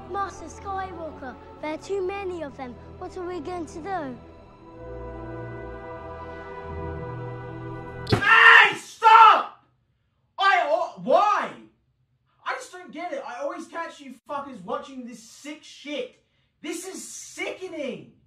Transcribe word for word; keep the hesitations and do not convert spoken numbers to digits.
Master Skywalker, there are too many of them. What are we going to do? Hey, stop! I, oh, why? I just don't get it. I always catch you fuckers watching this sick shit. This is sickening.